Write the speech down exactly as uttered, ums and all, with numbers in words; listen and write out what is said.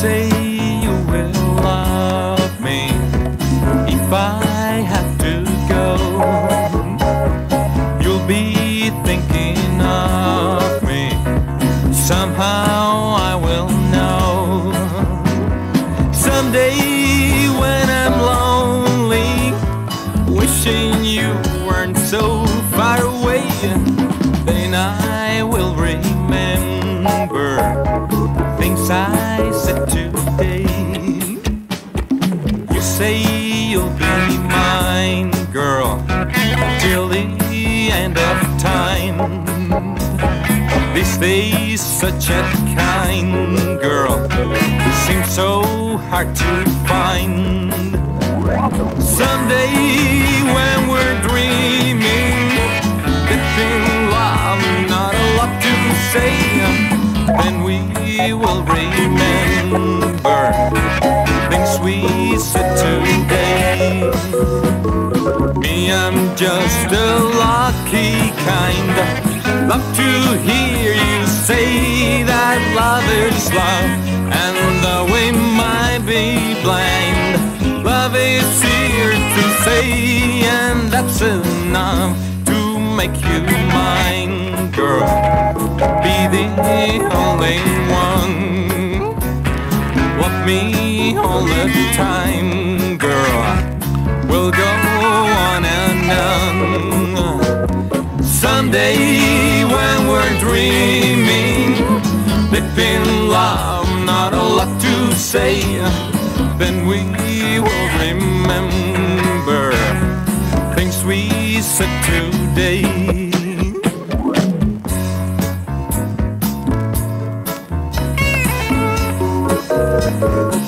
say you will love me if I have to go. You'll be thinking of me. Somehow I will know. Someday when I'm lonely, wishing you weren't so far away, then I will remember things I said today. You say you'll be mine, girl, till the end of time. These days such a kind girl seems so hard to find. Someday when we're dreaming, it's in love, not a lot to say, then we will remember things we said today. Me, I'm just a lucky kind, love to hear you say that love is love, and though we might be blind, love is here to say, and that's enough to make you mine, girl. Be the only one, love me all the time, girl. We'll go on and on. Someday when we're dreaming, deep in love, not a lot to say, then we will remember things we said today. Thank you.